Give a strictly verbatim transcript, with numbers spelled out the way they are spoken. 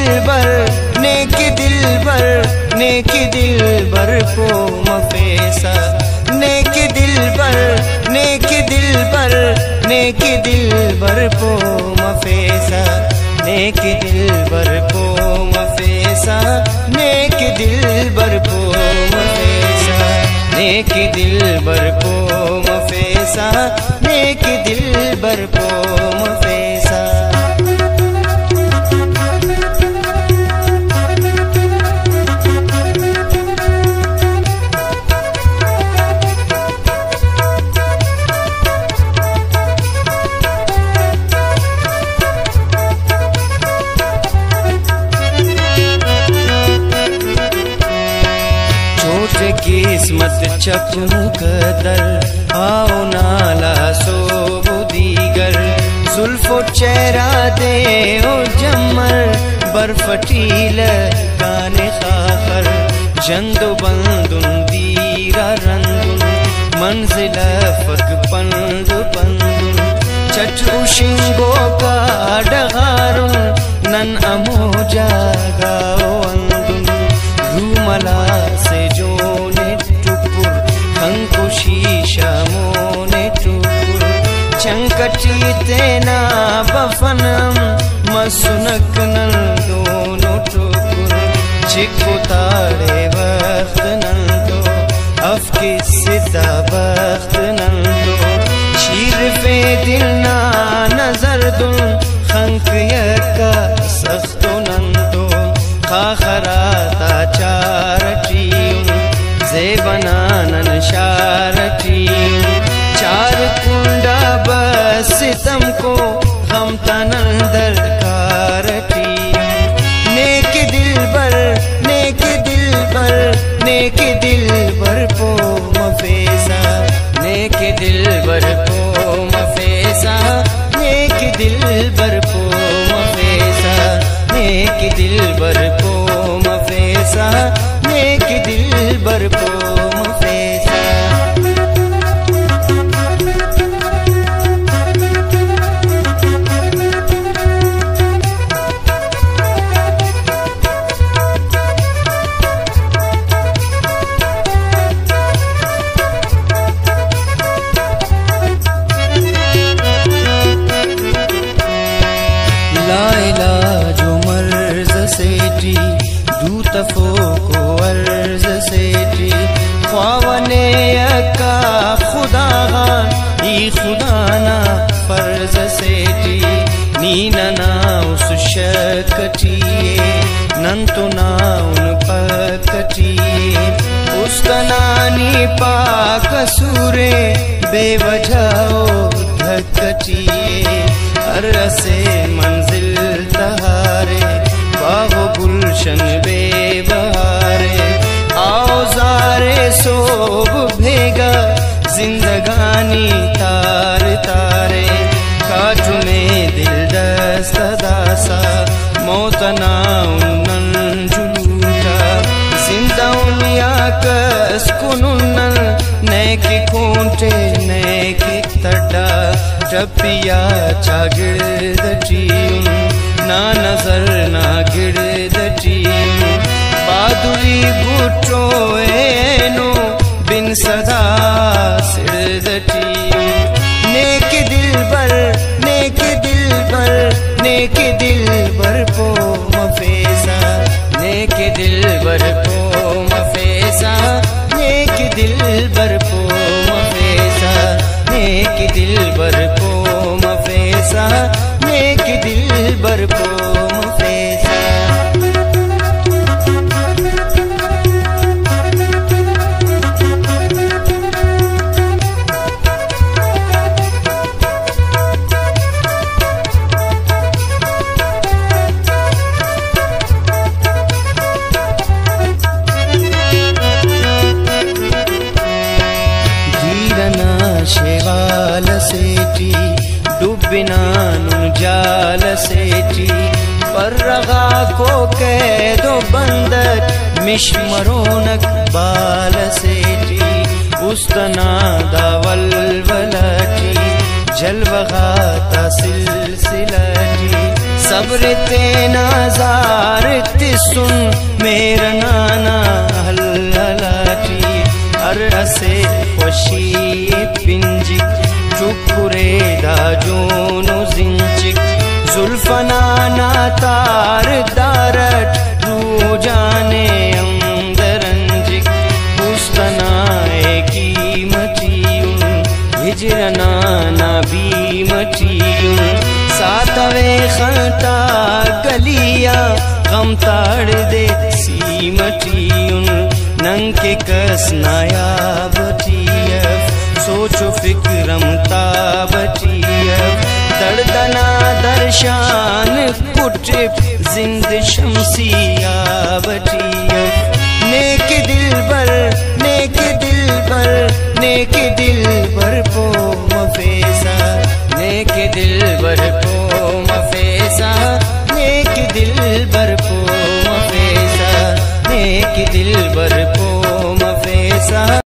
दिलबर नेक दिलबर नेक दिलबर को मफेसा नेक दिलबर नेक दिलबर नेक दिलबर को मफेसा नेक दिलबर को मफेसा नेक दिलबर को मफेसा नेक दिलबर को मफेसा नेक दिलबर को मफेसा। किस्मत चपू कदर आओ नाला सो बुदीगर जुल्फो चेहरा दे ओ जमर बर्फटील गाने खाखर जंदो बंदुन दीरा रंदुन मंजिल फक पंद पंदुन चटू शिंगो का डगारुन नन अमो जागाओ अंदुन रूमला से जो शीशा मोने टूर चंकटी तेना बफनम मसुनक नल दोनों टूर चिको तारे वक्त नंदो अफके सिद्धा वक्त नंदो शीर फे दिल ना नजर दुन खंक यका सख्तो नंदो खाखराता चारटी बनानन शारटी चार कुंडा बस तुमको हम तनन दरकारटी नेक दिलबर नेक दिलबर नेक दिलबर को मफेसा नेक दिलबर को मफेसा नेक दिलबर को मफेसा नेक दिलबर को मफेसा नेक दिलबर को मफेसा। लाइला जो मर्ज सेठी दूतफो को अर्ज सेठी ख्वावने यका खुदा ई खुदाना फर्ज सेठी नीना ना उस शकटिए नंतो ना उन पकटिए उस्तनानी पाक सूरे बेवजहो धकटिए अरसे मंजिल तहारे बागो गुलशन बेबहारे औजारे सोब भेगा जिंदगानी तार तारे काठ में दिल दस्तदासा मौतना उन्नन जुलूटा जिंदा उनिया कस कुनुन्नन नेके कोंटे नेके तड्डा टपिया चागिर्द टीम ना नजर ना गिर्द टीम बादुरी गुटो एनो बिन सदा सिर्द टीम नेक दिलबर नेक दिलबर नेक दिलबर को मफेसा नेक दिलबर को मफेसा नेक दिलबर को मफेसा नेक दिलबर को मफेसा नेक दिलबर को मफेसा। शेवाल सेठी डुबिना नुन जाल सेठी पर रगा को कैदो बंदर मिशमरोनक बाल सेठी उस्तना दावल वलटी जलवगाता सिलसिलटी सब्र ते नाजार ते सुन मेरा नाना हल्लाटी अर असे खुशी पिंजी चुपुरे दाजोनो जिंचिक जुल्फना ना तार दारट रू जाने अंदरंजिक पुस्तनाए कीमतीयुन हिजरना ना बीमतीयुन सातवे खंता गलिया गम ताड़ दे सीमतीयुन नंग के कस नायाबतीयफ सोचो फिक्रम ताबतीयफ दर्दना दर्शान कुटिप जिंद शमसिया बटीयफ नेक दिल बर नेक दिल बर नेक